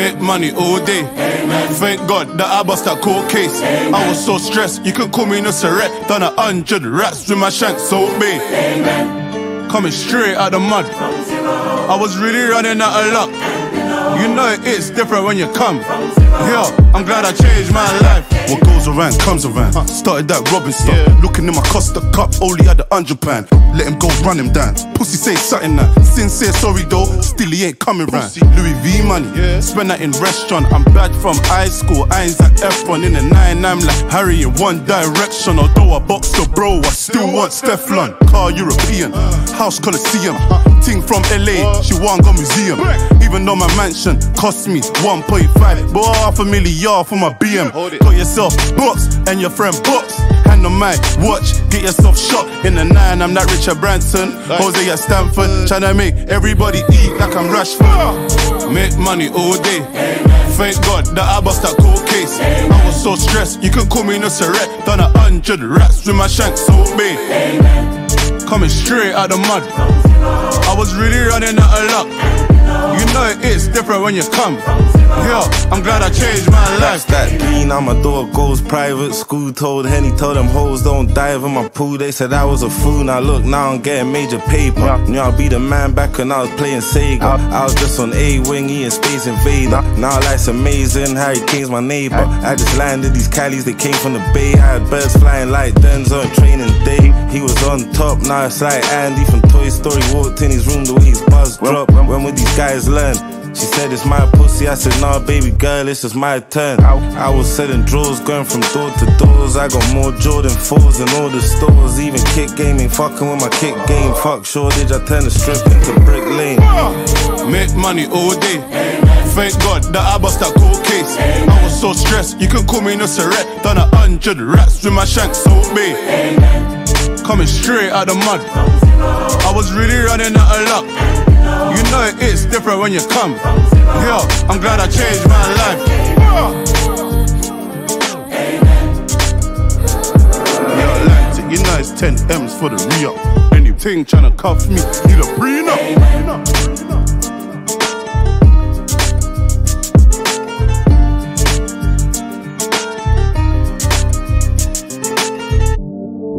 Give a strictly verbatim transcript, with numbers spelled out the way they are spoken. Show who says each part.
Speaker 1: Make money all day. Amen. Thank God that I bust that court case. Amen. I was so stressed, you can call me Nascarreth. Done a hundred rats with my shank so big. Amen. Coming straight out the mud. I was really running out of luck. You know it's different when you come. Yeah, I'm glad I changed my life. What goes around comes around. Started that robbing stuff. Yeah. Looking in my Costa cup, only had a hundred pound. Let him go, run him down. Pussy say something now. Sincere sorry though, still he ain't coming round. Louis V money, yeah. Spend that in restaurant. I'm back from high school, I ain't at F one in the nine. I'm like Harry in one direction. Although I boxed the bro, I still want Stefflon. Car European, house Coliseum. Ting from L A, she want go museum. Even though my mansion cost me one point five, but half a million for my B M. Got yourself box and your friend box. Hand on my watch, get yourself shot in the nine. I'm not Richard Branson, Jose at Stanford. Tryna make everybody eat like I'm Rashford. Make money all day. Thank God that I bust that court case. I was so stressed, you can call me Nascarreth. Done a hundred rats with my shank so big. Coming straight out the mud. I was really running out of luck. You know it's different when you come. Yeah, I'm glad I changed my life.
Speaker 2: That bean on my door goes private. School told Henny, told them hoes don't dive in my pool. They said I was a fool. Now look, now I'm getting major paper. Knew I'd be the man back when I was playing Sega. I was just on A-Wing, eating Space Invader. Now life's amazing, Harry King's my neighbor. I just landed these Cali's, they came from the Bay. I had birds flying like Denzel on training day. He was on top, now it's like Andy from Toy Story. Walked in his room, the way his buzz dropped. When would these guys learn? She said it's my pussy, I said nah baby girl, it's just my turn. I was selling drawers, going from door to doors. I got more Jordan fours in all the stores. Even kick game ain't fucking with my kick game. Fuck shortage, I turn the strip into Brick Lane.
Speaker 1: Make money all day. Thank God that I bust that court case. I was so stressed, you can call me Nascarreth. Done a hundred rats with my shank so big. Coming straight out the mud. I was really running out of luck. You know it's different when you come. Yeah, I'm glad I changed my life. Yeah, like it, you know it's ten M's for the re-up. Anything tryna cuff me, need a breathe.